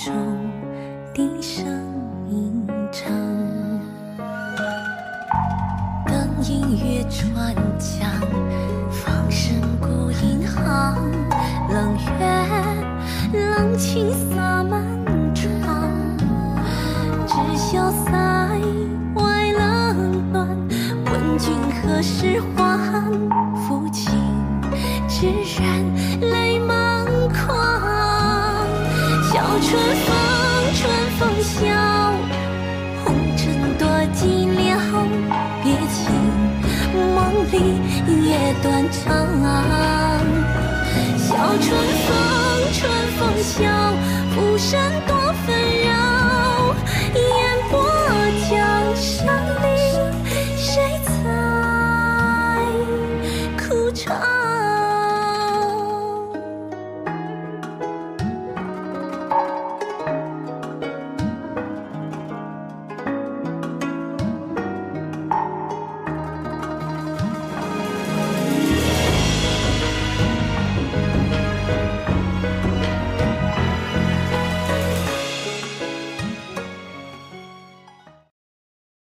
中低声吟唱。当音乐传讲，放声古银行，冷月冷情洒满窗，知晓塞外冷暖，问君何时还？抚琴只染泪满眶。笑春风，春风笑，红尘多寂寥，别情梦里夜断肠。笑春风，春风笑，浮生